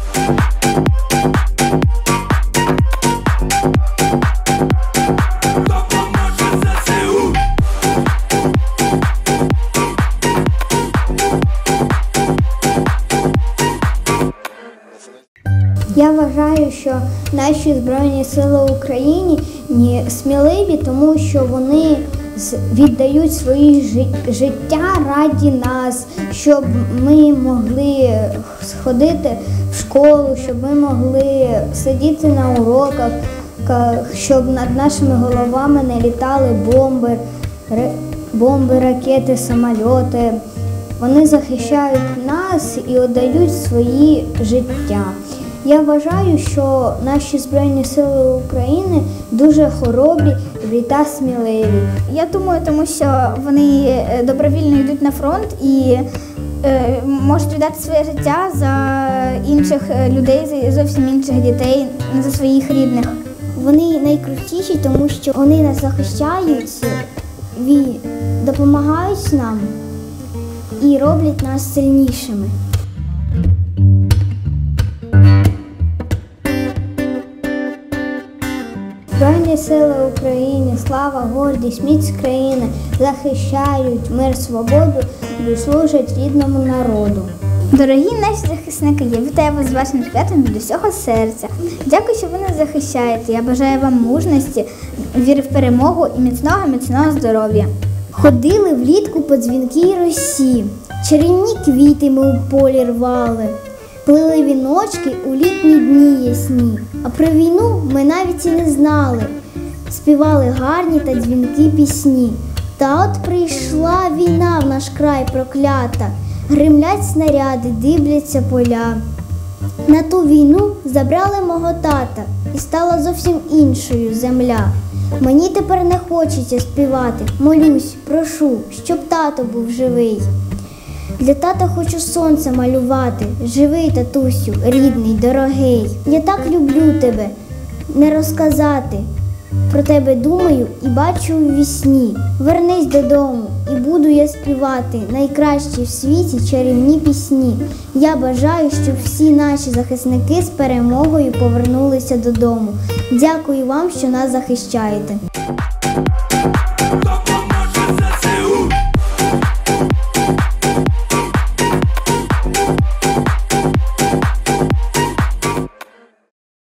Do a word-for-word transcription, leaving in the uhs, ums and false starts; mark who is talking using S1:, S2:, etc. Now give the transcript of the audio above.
S1: Я вважаю, що наші Збройні Сили України сміливі, тому що вони віддають свої життя раді нас, щоб ми могли сходити в школу, щоб ми могли сидіти на уроках, щоб над нашими головами не літали бомби, бомби, ракети, самольоти. Вони захищають нас і віддають свої життя. Я вважаю, що наші Збройні Сили України дуже хоробрі та сміливі.
S2: Я думаю, тому що вони добровільно йдуть на фронт і е, можуть віддати своє життя за інших людей, за зовсім інших дітей, не за своїх рідних.
S1: Вони найкрутіші, тому що вони нас захищають, допомагають нам і роблять нас сильнішими. Збройні Сили України, слава, гордість, міць країни захищають мир, свободу і служать рідному народу.
S2: Дорогі наші захисники, я вітаю вас з вашим святом від усього серця. Дякую, що ви нас захищаєте. Я бажаю вам мужності, віри в перемогу і міцного-міцного здоров'я.
S1: Ходили влітку по дзвінкій росі, чарівні квіти ми у полі рвали. Плели віночки у літні дні ясні, а про війну ми навіть і не знали. Співали гарні та дзвінкі пісні. Та от прийшла війна в наш край проклята, гримлять снаряди, дибляться поля. На ту війну забрали мого тата, і стала зовсім іншою земля. Мені тепер не хочеться співати, молюсь, прошу, щоб тато був живий. Для тата хочу сонце малювати, живий, татусю, рідний, дорогий. Я так люблю тебе, не розказати. Про тебе думаю і бачу у вісні. Вернись додому, і буду я співати найкращі в світі чарівні пісні. Я бажаю, щоб всі наші захисники з перемогою повернулися додому. Дякую вам, що нас захищаєте.